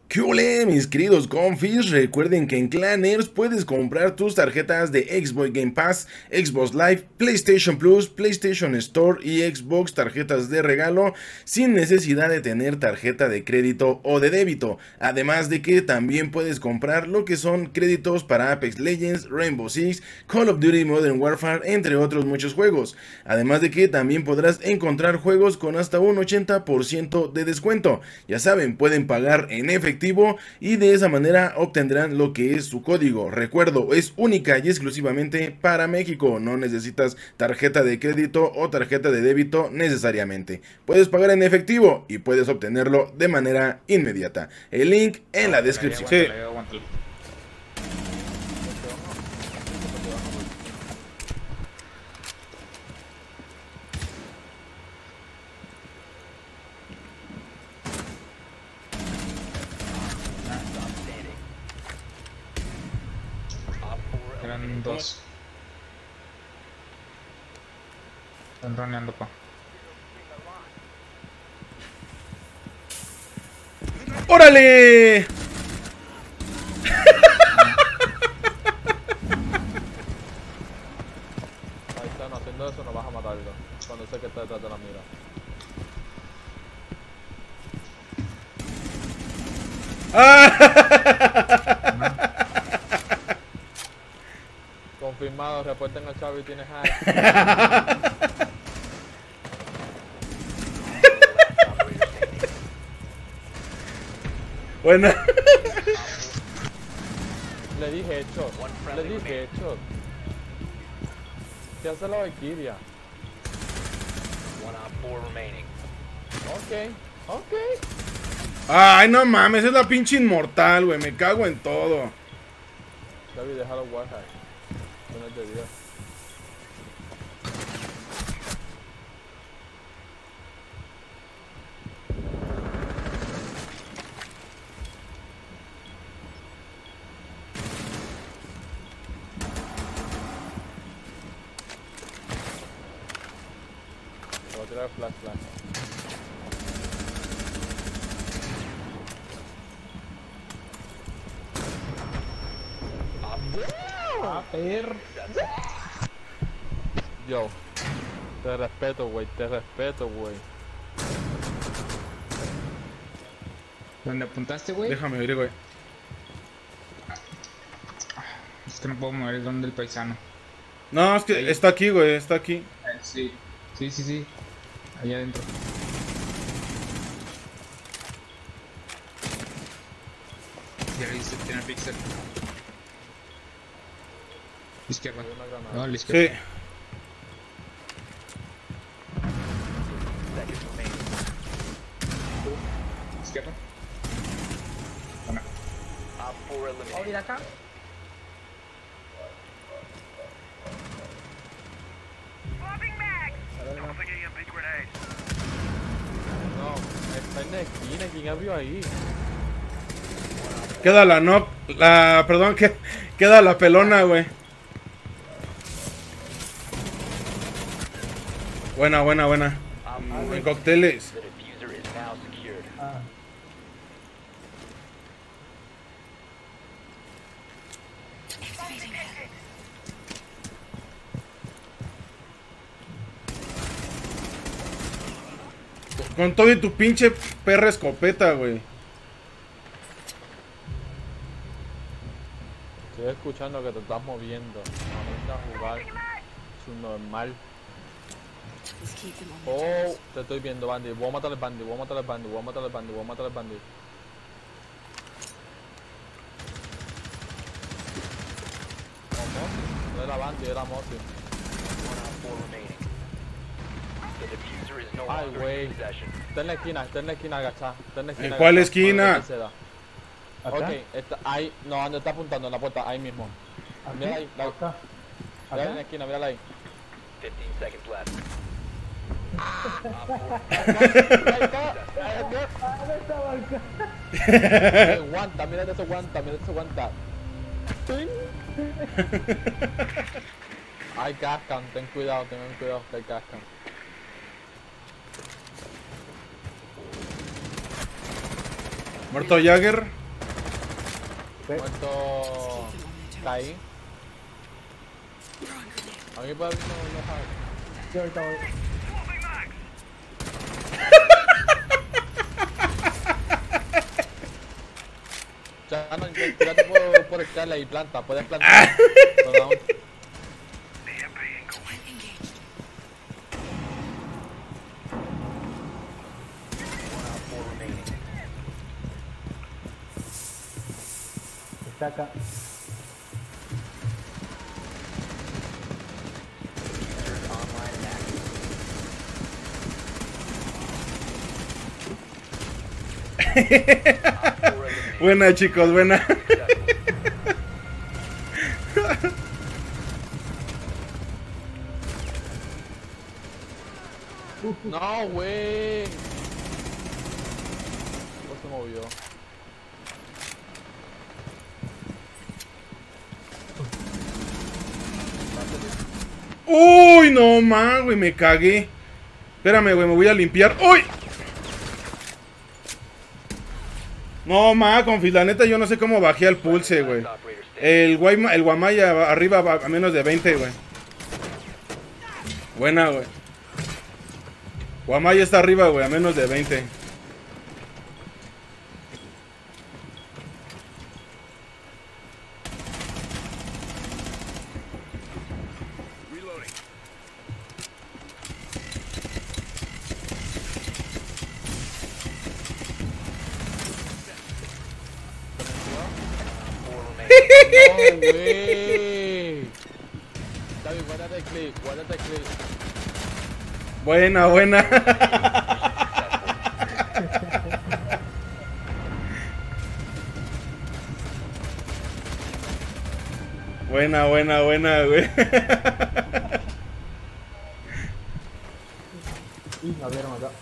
¿Qué ole, mis queridos confis? Recuerden que en Clanners puedes comprar tus tarjetas de Xbox Game Pass, Xbox Live, PlayStation Plus, PlayStation Store y Xbox tarjetas de regalo sin necesidad de tener tarjeta de crédito o de débito. Además de que también puedes comprar lo que son créditos para Apex Legends, Rainbow Six, Call of Duty Modern Warfare, entre otros muchos juegos. Además de que también podrás encontrar juegos con hasta un 80% de descuento. Ya saben, pueden pagar en efectivo y de esa manera obtendrán lo que es su código. Recuerdo, es única y exclusivamente para México, no necesitas tarjeta de crédito o tarjeta de débito necesariamente. Puedes pagar en efectivo y puedes obtenerlo de manera inmediata. El link en la descripción. Sí. Eran dos. Están roneando, pa. ¡Órale! Ahí están haciendo eso, no vas a matarlo. Cuando sé que está detrás de la mira. Confirmado, reporten al Xavi, tienes hack. Bueno. Le dije hecho. Le dije hecho. ¿Qué hace la Valkyria? Ok. Ay, no mames, es la pinche inmortal, güey. Me cago en todo. Xavi, déjalo Warhack. No es de Dios. Te voy a tirar el flash. A ver. Yo. Te respeto, güey. ¿Dónde apuntaste, güey? Déjame ver, güey. Es que no puedo mover el don del paisano. No, es que Ahí. está aquí, güey. Está aquí. Sí. Allá adentro. Ya le dice, tiene pixel. Izquierda. Hay una granada. No, la izquierda. Sí. Izquierda. Bueno. ¿Puedo ir acá? No, está en la esquina. ¿Quién abrió ahí? Queda la no. Perdón, que queda la pelona, güey. Buena. En cócteles. Con todo y tu pinche perra escopeta, güey. Estoy escuchando que te estás moviendo. Vamos a jugar su normal. Oh, te estoy viendo, Bandy. Voy a matar al Bandy. No era Bandy, era Mossy. Ay, güey. Está en la esquina, agachá. ¿En cuál esquina? Ok, está ahí. No, donde está apuntando, en la puerta, ahí mismo. Mira ahí, mira en la esquina, mírala ahí. 15 seconds left. Mírate eso, aguanta. Hay cascan, ten cuidado, que hay cascan. Muerto Jagger. Muerto. Caí. A mí puede abrir no sabe. Yo ahorita voy. Ya no, tírate por escala y planta, puedes plantar. No, no. Está acá. Buena, chicos, buena. No, güey. ¿Cómo se movió? Uy, no man, güey, me cagué. Espérame, güey, me voy a limpiar. ¡Uy! No, ma, Confis, la neta yo no sé cómo bajé al pulse, güey. El Guamaya arriba a menos de 20, güey. Buena, güey. Guamaya está arriba, güey, a menos de 20. No, güey. David, guárdate el clip, guárdate el clip. Buena, buena. Buena, buena, buena, güey. Y me abrieron acá.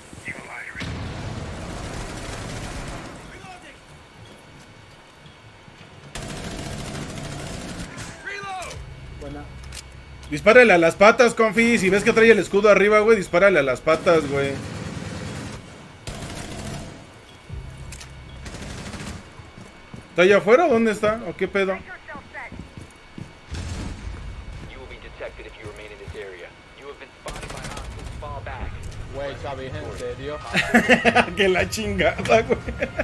Buena. Dispárale a las patas, Confi. Si ves que trae el escudo arriba, güey, dispárale a las patas, güey. ¿Está allá afuera o dónde está? ¿O qué pedo? Güey, Xavi, en serio. Que la chingada, güey.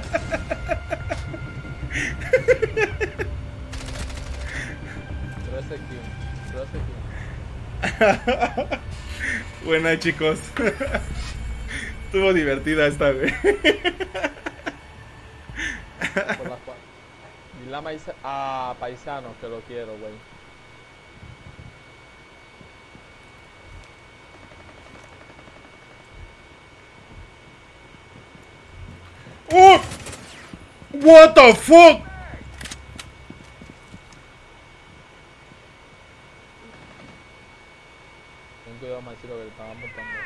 Buena, chicos. Estuvo divertida esta, güey. Dile a paisanos que lo quiero, güey. ¡Oh! What the fuck? Ten cuidado, Marcelo, que le estaban montando.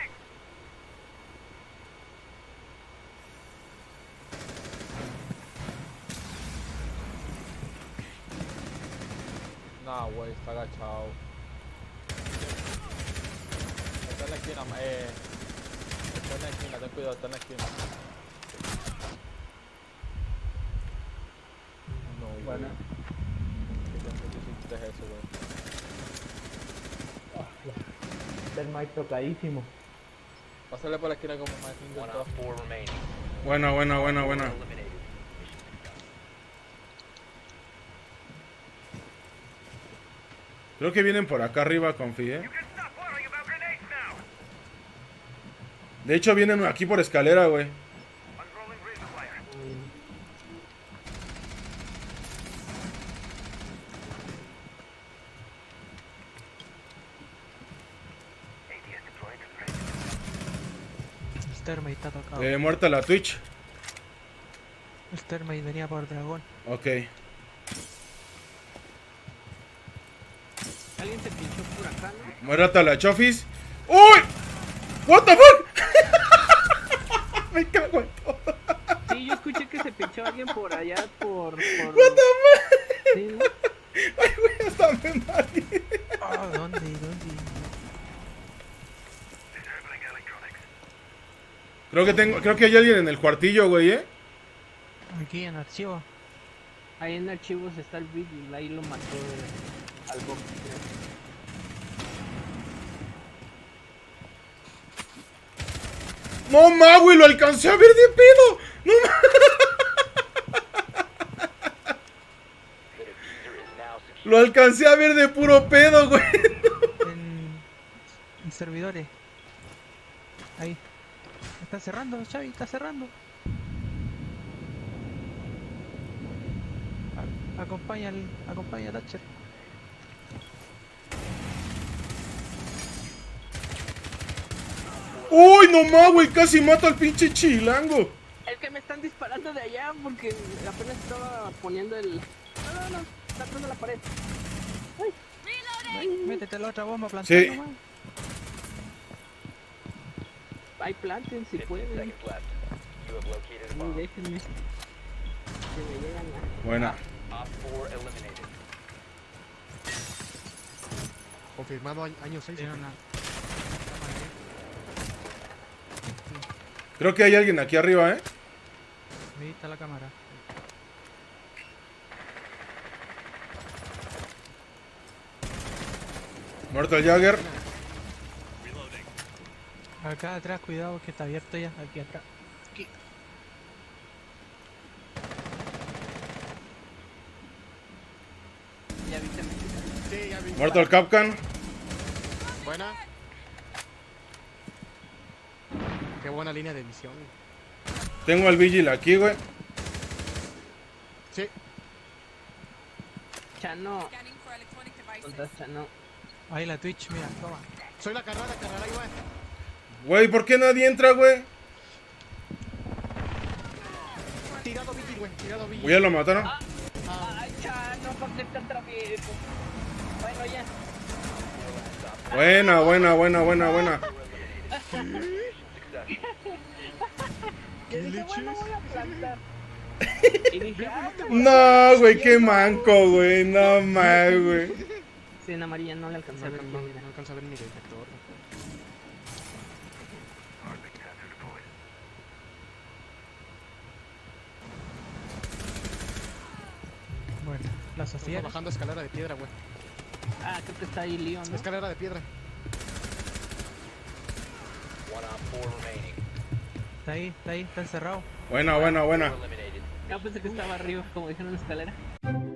Nah, güey, está agachado. Está en la esquina, está en la esquina, ten cuidado, está en la esquina. No, güey. Buena. ¿Qué tiempo hiciste eso, güey? Termite tocadísimo. Pásale por la esquina como más intentó. Buena, buena, buena, buena. Creo que vienen por acá arriba, Confi, ¿eh? De hecho, vienen aquí por escalera, güey. Termite está tocado. Muerta la Twitch. Termite venía por dragón. Ok. ¿Alguien se pinchó por acá, no? Muérata la Chofis. ¡Uy! What the fuck? Me cago en todo. Sí, yo escuché que se pinchó alguien por allá, por... What the fuck? Sí, ¿no? Ay, güey, hasta me maté. Ah, ¿dónde? Creo que hay alguien en el cuartillo, güey, ¿eh? Aquí en archivo. Ahí en archivos está el vídeo, ahí lo mató al box. No ma, güey, lo alcancé a ver de pedo. No ma. Lo alcancé a ver de puro pedo, güey. En servidores. Ahí. Está cerrando, Xavi, está cerrando. Acompaña a Thatcher. Uy, no ma, güey, casi mato al pinche chilango. Es que me están disparando de allá porque apenas estaba poniendo el... No, está atrás de la pared. Métete la otra bomba, plantando Sí. nomás. Ahí planten si pueden. Ay, déjenme. Que me llegan a... Buena. Confirmado año 6. Tiene una- Creo que hay alguien aquí arriba, ¿eh? Ahí está la cámara. Muerto el Jagger. Acá atrás, cuidado que está abierto ya. Aquí atrás. Aquí. Ya viste. Sí, ya vi. Muerto el Capcan. Buena. Qué buena línea de visión. Tengo al Vigil aquí, güey. Sí. Chano. ¿Dónde está Chano? Ahí la Twitch, mira, toma. Soy la carrera, ahí va. Güey, ¿por qué nadie entra, güey? Tirado Vigil, güey. Tirado Vigil. Güey, ya lo mataron. Ay, Chano, ¿por qué está travieso? Bueno, ya. Buena. Yo dije, bueno, voy a plantar. Y dije, No, güey, qué manco, güey. No más, güey. sí, en amarilla no le alcanzó a ver No bien, mira. alcanza a ver ni el detector. Bueno, la Sofía. Estamos bajando escalera de piedra, güey. Ah, creo que está ahí Leon, ¿no? Escalera de piedra. Está ahí, está encerrado. Buena. Ah, pensé que estaba arriba, como dijeron en la escalera.